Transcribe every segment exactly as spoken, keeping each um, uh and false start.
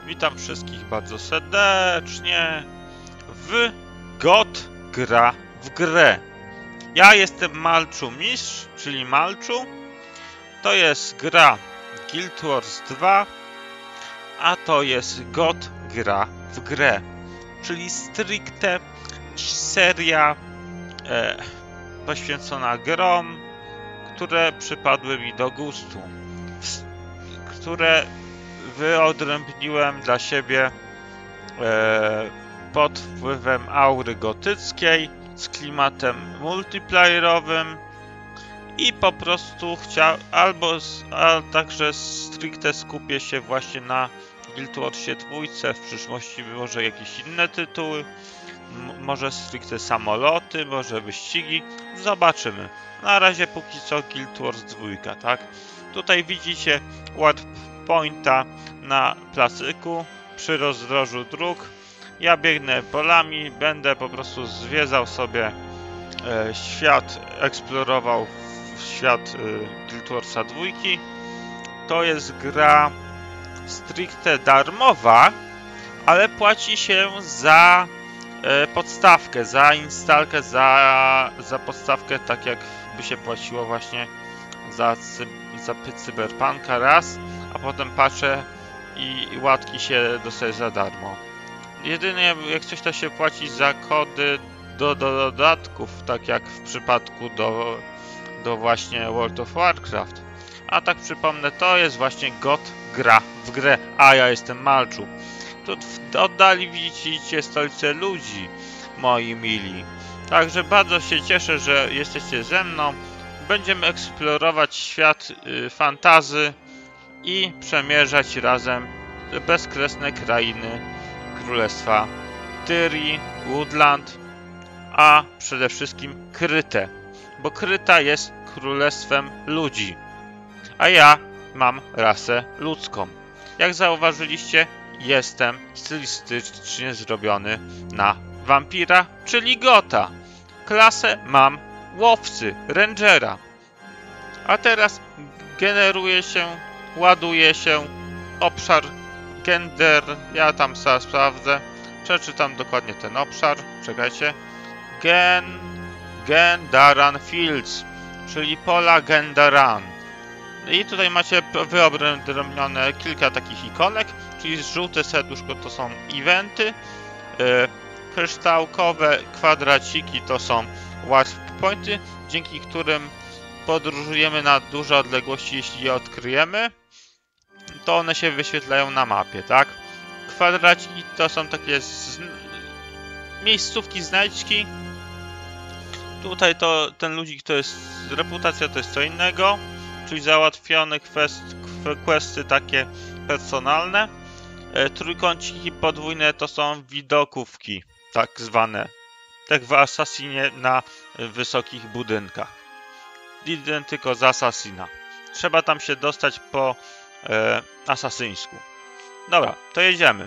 Witam wszystkich bardzo serdecznie w God gra w grę. Ja jestem Malczu Mistrz, czyli Malczu. To jest gra Guild Wars dwa, a to jest God gra w grę, czyli stricte seria e, poświęcona grom, które przypadły mi do gustu, które wyodrębniłem dla siebie e, pod wpływem aury gotyckiej z klimatem multiplayerowym i po prostu chciał albo a także stricte skupię się właśnie na Guild Warsie dwójce, w przyszłości może jakieś inne tytuły, M może stricte samoloty, może wyścigi, zobaczymy. Na razie póki co Guild Wars dwa, tak? Tutaj widzicie warp pointa na placyku przy rozdrożu dróg. Ja biegnę polami, będę po prostu zwiedzał sobie e, świat, eksplorował świat e, Guild Warsa dwa. To jest gra stricte darmowa, ale płaci się za e, podstawkę, za instalkę, za, za podstawkę, tak jak by się płaciło właśnie za, za Cyberpunka raz, a potem patrzę i łatki się dostaje za darmo. Jedynie jak coś, to się płaci za kody do, do dodatków, tak jak w przypadku do, do właśnie World of Warcraft. A tak przypomnę, to jest właśnie God gra w grę, a ja jestem Malczu. Tu w oddali widzicie stolicę ludzi, moi mili. Także bardzo się cieszę, że jesteście ze mną. Będziemy eksplorować świat y, fantazy i przemierzać razem bezkresne krainy Królestwa Tyrii, Woodland, a przede wszystkim Krytę, bo Kryta jest królestwem ludzi, a ja mam rasę ludzką. Jak zauważyliście, jestem stylistycznie zrobiony na wampira, czyli gota. Klasę mam łowcy, rangera. A teraz generuje się, ładuje się obszar Gender. Ja tam sobie sprawdzę. Przeczytam dokładnie ten obszar. Czekajcie. Gen... Gendaran Fields, czyli pola Gendaran. I tutaj macie wyodrębnione kilka takich ikonek, czyli żółte serduszko to są eventy, yy, kryształkowe kwadraciki to są warp pointy, dzięki którym podróżujemy na duże odległości, jeśli je odkryjemy, to one się wyświetlają na mapie, tak? Kwadraciki to są takie z... miejscówki, znajdźki. Tutaj to ten ludzik to jest reputacja, to jest co innego, czyli załatwione quest, questy takie personalne. E, trójkąciki podwójne to są widokówki, tak zwane, tak w Assassinie na wysokich budynkach. Identyko z Assassina. Trzeba tam się dostać po e, asasyńsku. Dobra, to jedziemy.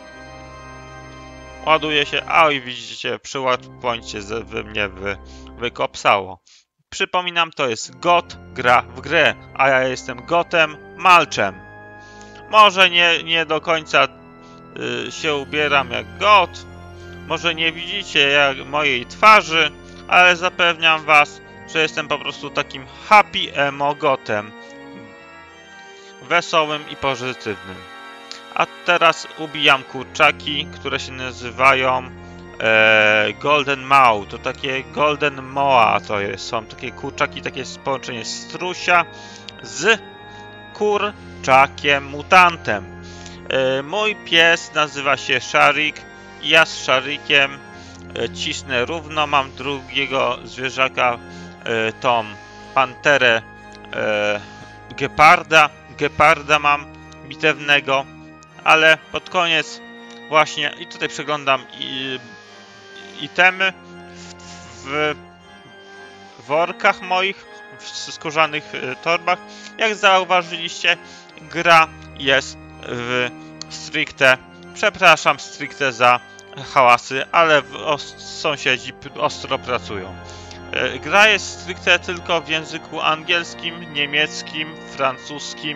Ładuje się, a i widzicie, przy warpoincie wy mnie wy, wykopsało. Przypominam, to jest God gra w grę, a ja jestem Gotem Malczem. Może nie, nie do końca y, się ubieram jak God, może nie widzicie jak mojej twarzy, ale zapewniam was, że jestem po prostu takim happy emo gotem. Wesołym i pozytywnym. A teraz ubijam kurczaki, które się nazywają e, Golden Maw. To takie Golden Moa to jest, są takie kurczaki, takie połączenie strusia z kurczakiem mutantem. E, mój pies nazywa się Szarik i ja z Szarikiem e, cisnę równo. Mam drugiego zwierzaka, e, tą panterę e, geparda. Geparda mam bitewnego, ale pod koniec właśnie i tutaj przeglądam i, itemy w, w workach moich, w skórzanych torbach. Jak zauważyliście, gra jest w stricte, przepraszam stricte za hałasy, ale w, o, sąsiedzi ostro pracują. Gra jest stricte tylko w języku angielskim, niemieckim, francuskim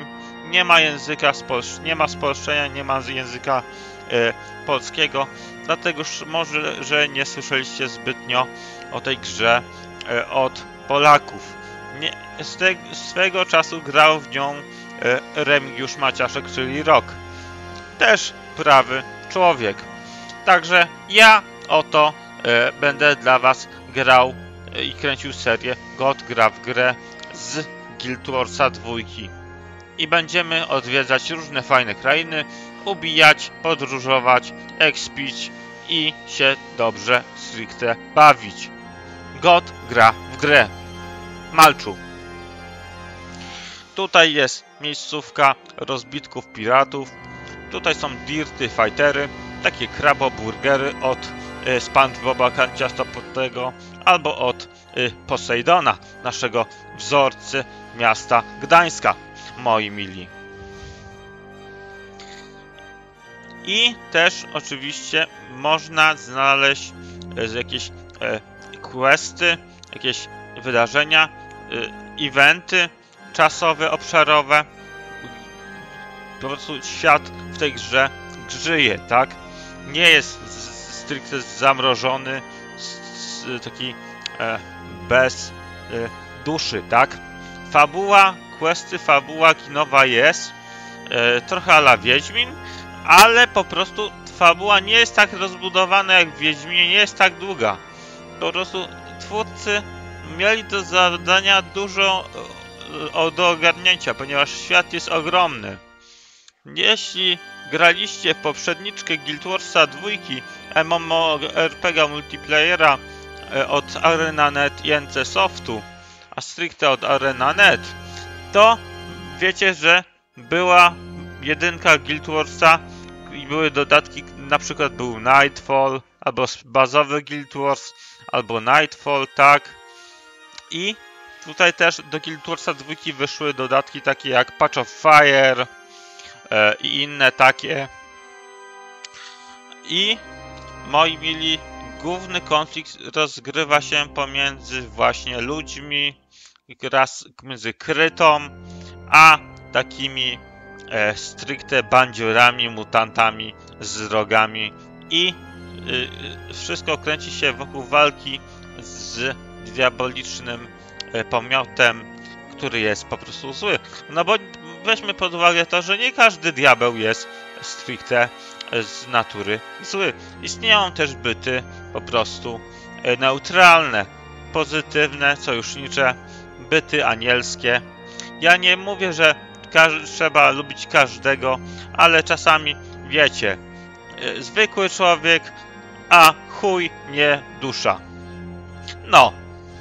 nie ma języka, nie ma spolszczenia, nie ma języka e, polskiego, dlatego może, że nie słyszeliście zbytnio o tej grze e, od Polaków. Nie, z te, swego czasu grał w nią e, Remigiusz Maciaszek, czyli Rok. Też prawy człowiek. Także ja oto e, będę dla was grał e, i kręcił serię God gra w grę z Guild Warsa dwójki. I będziemy odwiedzać różne fajne krainy, ubijać, podróżować, expić i się dobrze stricte bawić. God gra w grę. Malczu. Tutaj jest miejscówka rozbitków piratów. Tutaj są dirty fightery, takie kraboburgery od y, SpongeBoba Ciastopotego albo od y, Posejdona, naszego wzorcy miasta Gdańska, moi mili. I też oczywiście można znaleźć y, jakieś y, questy, jakieś wydarzenia, y, eventy czasowe, obszarowe. Po prostu świat w tej grze żyje, tak? Nie jest stricte zamrożony, taki e, bez e, duszy, tak? Fabuła, questy, fabuła kinowa jest, e, trochę a la Wiedźmin, ale po prostu fabuła nie jest tak rozbudowana jak w Wiedźminie, nie jest tak długa. Po prostu twórcy mieli do zadania dużo o, do ogarnięcia, ponieważ świat jest ogromny. Jeśli graliście w poprzedniczkę Guild Warsa dwójki, MMORPG multiplayera od Arena kropka net i N C Softu, a stricte od Arena kropka net, to wiecie, że była jedynka Guild Warsa i były dodatki, na przykład był Nightfall, albo bazowy Guild Wars, albo Nightfall, tak? I tutaj też do Guild Warsa dwójki wyszły dodatki takie jak Patch of Fire e, i inne takie. I moi mili, główny konflikt rozgrywa się pomiędzy właśnie ludźmi, raz między krytą, a takimi e, stricte bandziorami, mutantami z rogami i y, wszystko kręci się wokół walki z diabolicznym e, pomiotem, który jest po prostu zły. No bo weźmy pod uwagę to, że nie każdy diabeł jest stricte z natury zły. Istnieją też byty po prostu neutralne, pozytywne, sojusznicze, byty anielskie. Ja nie mówię, że trzeba lubić każdego, ale czasami wiecie, zwykły człowiek, a chuj nie dusza. No,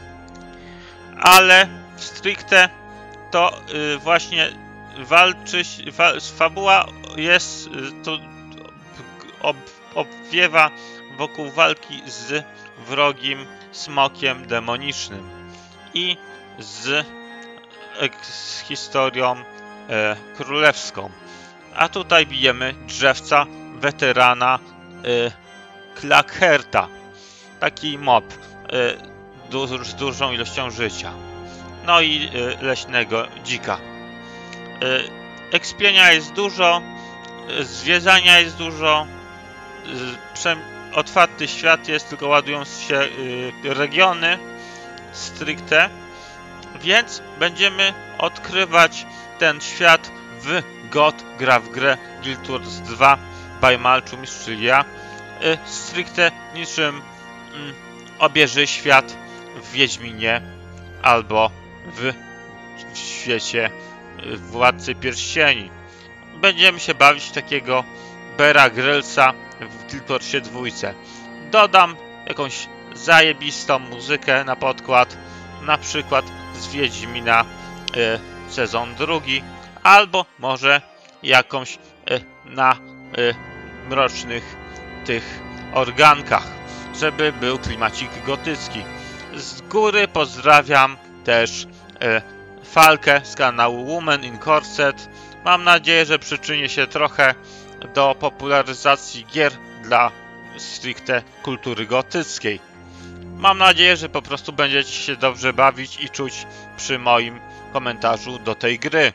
ale stricte to yy, właśnie walczy, wa, fabuła jest yy, to ob, obwiewa wokół walki z wrogim smokiem demonicznym i z, z historią e, królewską. A tutaj bijemy drzewca, weterana e, Klackherta. Taki mob e, du, z dużą ilością życia. No i e, leśnego dzika. E, ekspienia jest dużo, e, zwiedzania jest dużo, e, otwarty świat jest, tylko ładują się e, regiony stricte. Więc będziemy odkrywać ten świat w God gra w grę Guild Wars dwa by Malczu, mistrz, czyli ja. Y, stricte niczym mm, obieży świat w Wiedźminie albo w, w świecie y, Władcy Pierścieni. Będziemy się bawić w takiego Beara Grylsa w Guild Warsie dwójce. Dodam jakąś zajebistą muzykę na podkład, na przykład z Wiedźmina y, sezon drugi, albo może jakąś y, na y, mrocznych tych organkach, żeby był klimacik gotycki. Z góry pozdrawiam też y, Falkę z kanału Woman in Corset. Mam nadzieję, że przyczynię się trochę do popularyzacji gier dla stricte kultury gotyckiej. Mam nadzieję, że po prostu będziecie się dobrze bawić i czuć przy moim komentarzu do tej gry.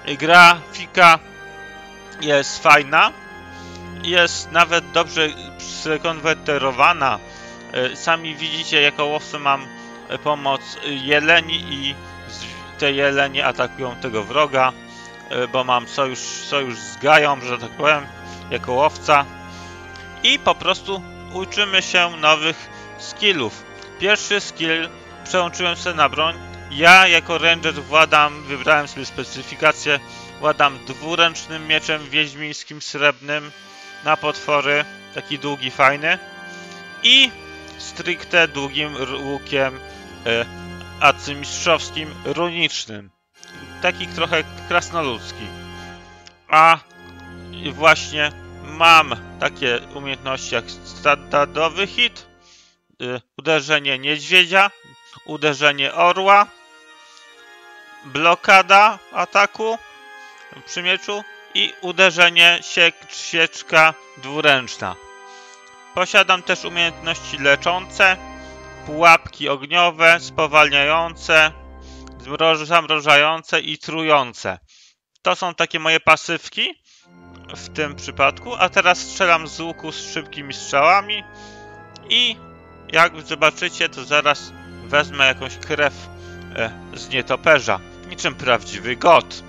Grafika jest fajna. Jest nawet dobrze skonwerterowana. Sami widzicie, jako łowcy mam pomoc jeleni i te jelenie atakują tego wroga, bo mam sojusz, sojusz z Gają, że tak powiem, jako łowca. I po prostu uczymy się nowych skillów. Pierwszy skill przełączyłem sobie na broń. Ja jako ranger władam, wybrałem sobie specyfikację, władam dwuręcznym mieczem wiedźmińskim srebrnym na potwory, taki długi, fajny, i stricte długim łukiem e, arcymistrzowskim runicznym, taki trochę krasnoludzki. A właśnie mam takie umiejętności jak standardowy hit, y, uderzenie niedźwiedzia, uderzenie orła, blokada ataku przy mieczu i uderzenie siek sieczka dwuręczna. Posiadam też umiejętności leczące, pułapki ogniowe, spowalniające, zamrożające i trujące. To są takie moje pasywki w tym przypadku, a teraz strzelam z łuku z szybkimi strzałami i jak zobaczycie, to zaraz wezmę jakąś krew e, z nietoperza, niczym prawdziwy god.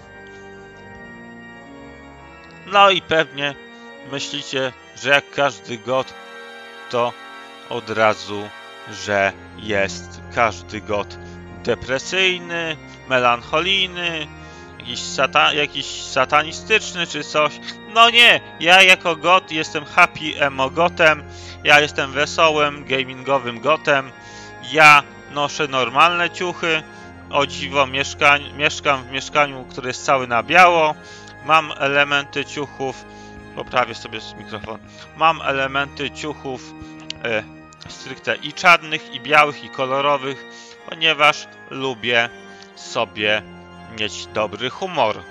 No i pewnie myślicie, że jak każdy god, to od razu, że jest każdy god depresyjny, melancholijny, jakiś, sata jakiś satanistyczny czy coś. No nie, ja jako god jestem happy emo gotem, ja jestem wesołym, gamingowym gotem, ja noszę normalne ciuchy, o dziwo mieszkań, mieszkam w mieszkaniu, które jest całe na biało, mam elementy ciuchów, poprawię sobie mikrofon, mam elementy ciuchów e, stricte i czarnych, i białych, i kolorowych, ponieważ lubię sobie mieć dobry humor.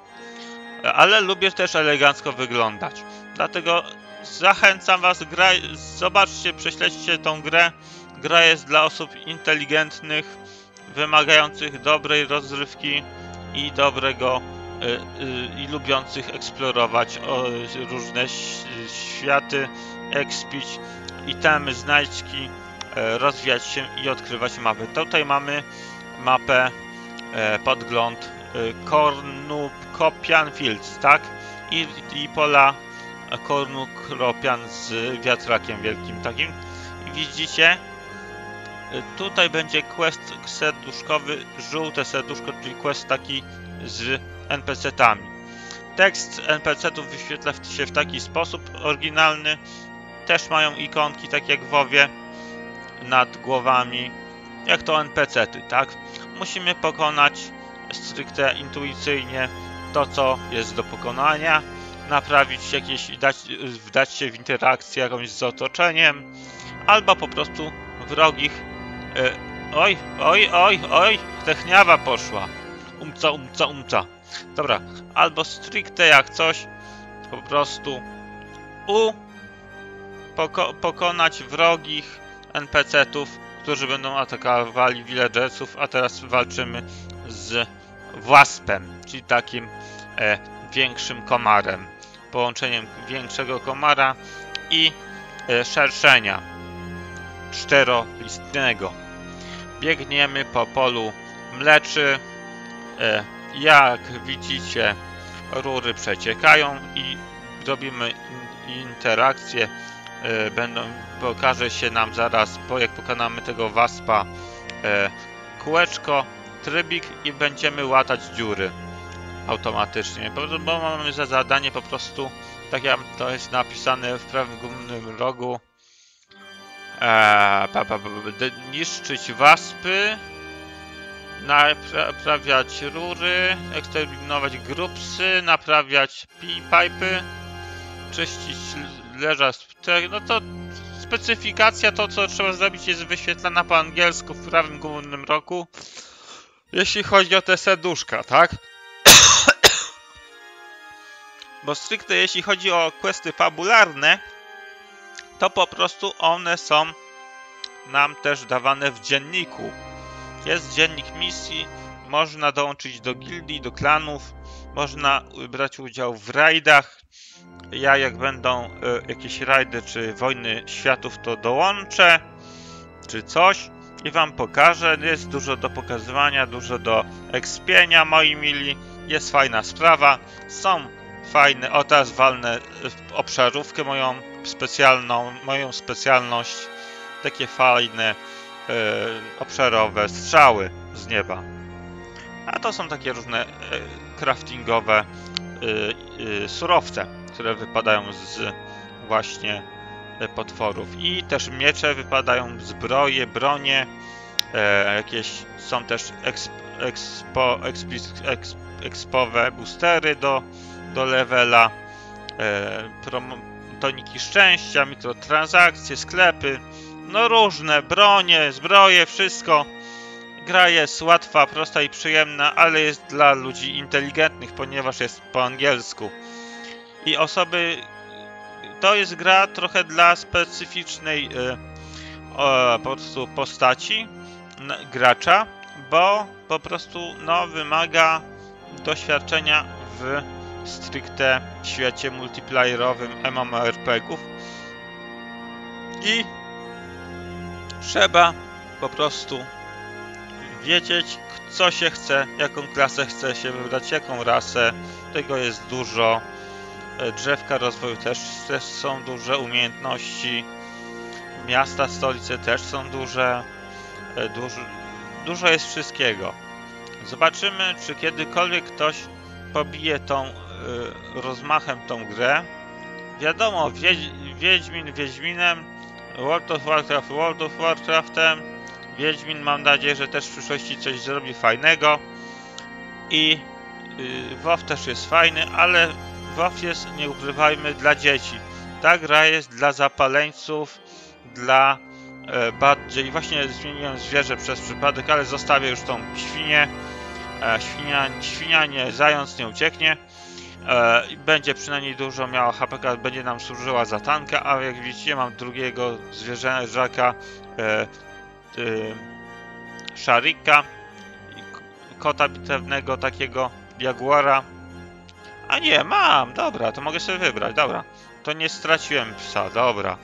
Ale lubię też elegancko wyglądać. Dlatego zachęcam was, graj, zobaczcie, prześledźcie tą grę. Gra jest dla osób inteligentnych, wymagających dobrej rozrywki i dobrego y, y, i lubiących eksplorować o, różne światy, ekspić itemy, znajdźki, y, rozwijać się i odkrywać mapy. Tutaj mamy mapę, y, podgląd y, Cornucopian Fields, tak? I, i pola Cornucopian z wiatrakiem wielkim takim. I widzicie, tutaj będzie quest serduszkowy, żółte serduszko, czyli quest taki z en pe ce tami. Tekst en pe ce ów wyświetla się w taki sposób oryginalny. Też mają ikonki, tak jak w WoWie, nad głowami, jak to en pe ce ty, tak? Musimy pokonać stricte intuicyjnie to, co jest do pokonania, naprawić jakieś, dać, wdać się w interakcję jakąś z otoczeniem, albo po prostu wrogich. Yy, oj, oj, oj, oj, techniawa poszła. Umca, umca, umca. Dobra, albo stricte jak coś, po prostu u poko pokonać wrogich en pe ce ów, którzy będą atakowali villagersów, a teraz walczymy z waspem, czyli takim e, większym komarem. Połączeniem większego komara i e, szerszenia czterolistnego. Biegniemy po polu mleczy. E, jak widzicie, rury przeciekają i robimy in, interakcję. E, będą, pokaże się nam zaraz, po jak pokonamy tego waspa, e, kółeczko, trybik i będziemy łatać dziury automatycznie, bo, bo mamy za zadanie po prostu, tak jak to jest napisane w prawym górnym rogu, e, pa, pa, pa, niszczyć waspy, naprawiać rury, eksterminować grupsy, naprawiać pipy, czyścić leża z ptek. No to specyfikacja, to co trzeba zrobić, jest wyświetlana po angielsku w prawym górnym rogu, jeśli chodzi o te serduszka, tak? Bo stricte jeśli chodzi o questy fabularne, to po prostu one są nam też dawane w dzienniku. Jest dziennik misji, można dołączyć do gildii, do klanów, można brać udział w rajdach. Ja jak będą y, jakieś rajdy czy wojny światów, to dołączę czy coś i wam pokażę. Jest dużo do pokazywania, dużo do ekspienia, moi mili. Jest fajna sprawa. Są fajne, o teraz walnę obszarówkę moją specjalną, moją specjalność. Takie fajne y, obszarowe strzały z nieba. A to są takie różne y, craftingowe y, y, surowce, które wypadają z właśnie y, potworów. I też miecze wypadają, zbroje, bronie. Y, jakieś są też exp, expo, exp, exp, expowe boostery do, do levela. Y, promo, toniki szczęścia, mikrotransakcje, sklepy. No różne, bronie, zbroje, wszystko. Gra jest łatwa, prosta i przyjemna, ale jest dla ludzi inteligentnych, ponieważ jest po angielsku. I osoby... To jest gra trochę dla specyficznej y, o, po prostu postaci n, gracza, bo po prostu no, wymaga doświadczenia w stricte świecie multiplayerowym MMORPGów. I trzeba po prostu wiedzieć, co się chce, jaką klasę chce się wybrać, jaką rasę. Tego jest dużo. Drzewka rozwoju też, też są duże, umiejętności. Miasta, stolice też są duże. Dużo, dużo jest wszystkiego. Zobaczymy, czy kiedykolwiek ktoś pobije tą y, rozmachem tą grę. Wiadomo, Wiedź, Wiedźmin Wiedźminem, World of Warcraft World of Warcraftem. Wiedźmin, mam nadzieję, że też w przyszłości coś zrobi fajnego. I yy, WoW też jest fajny, ale WoW jest, nie ukrywajmy, dla dzieci. Ta gra jest dla zapaleńców, dla e, bardziej... Właśnie zmieniłem zwierzę przez przypadek, ale zostawię już tą świnię. E, świnia, świnia nie, zając nie ucieknie. E, będzie przynajmniej dużo miała H P K, będzie nam służyła za tanka, a jak widzicie, mam drugiego zwierzężaka, e, y, Sharika, kota bitewnego, takiego jaguara. A nie, mam, dobra, to mogę sobie wybrać, dobra. To nie straciłem psa, dobra.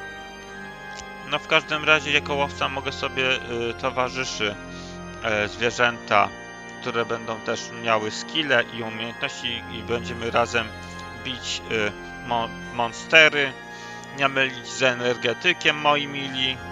No w każdym razie jako łowca mogę sobie y, towarzyszy y, zwierzęta, które będą też miały skille i umiejętności i będziemy razem bić y, mo monstery, nie mylić z energetykiem, moi mili. Y,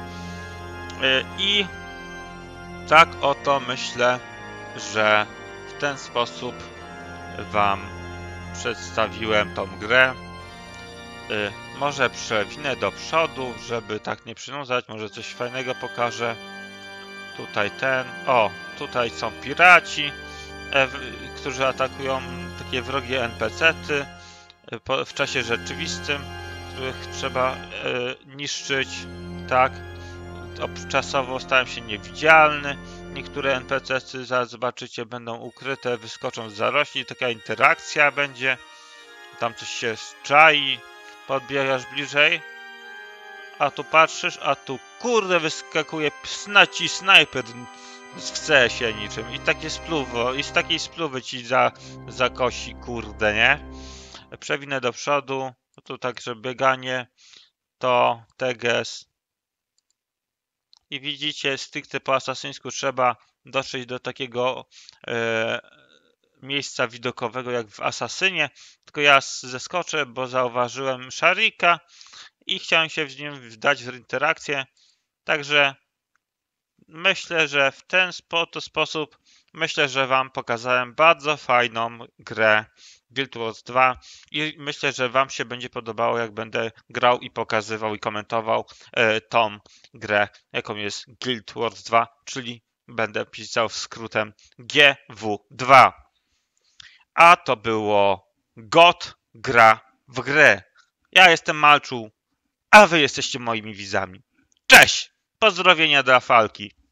I tak oto myślę, że w ten sposób wam przedstawiłem tą grę. Y, może przewinę do przodu, żeby tak nie przynudzać, może coś fajnego pokażę. Tutaj ten, o, tutaj są piraci, e, w, którzy atakują takie wrogie N P C-ty e, po, w czasie rzeczywistym, których trzeba e, niszczyć, tak. Czasowo stałem się niewidzialny. Niektóre N P C-ty, zaraz zobaczycie, będą ukryte, wyskoczą z zarośli, taka interakcja będzie. Tam coś się czai, podbiegasz bliżej, a tu patrzysz, a tu kurde wyskakuje snaci snajper w C S-ie niczym i takie spluwo, i z takiej spluwy ci za, zakosi, kurde, nie? Przewinę do przodu, tu także bieganie, to teges. I widzicie, stricte po asasyńsku trzeba dotrzeć do takiego e, miejsca widokowego jak w Asasynie. Tylko ja zeskoczę, bo zauważyłem Sharika i chciałem się z nim wdać w interakcję. Także myślę, że w ten spo, to sposób myślę, że wam pokazałem bardzo fajną grę Guild Wars dwa i myślę, że wam się będzie podobało, jak będę grał i pokazywał i komentował e, tą grę, jaką jest Guild Wars dwa, czyli będę pisał skrótem G W dwa. A to było God gra w grę. Ja jestem Malczu, a wy jesteście moimi widzami. Cześć! Pozdrowienia dla Falki.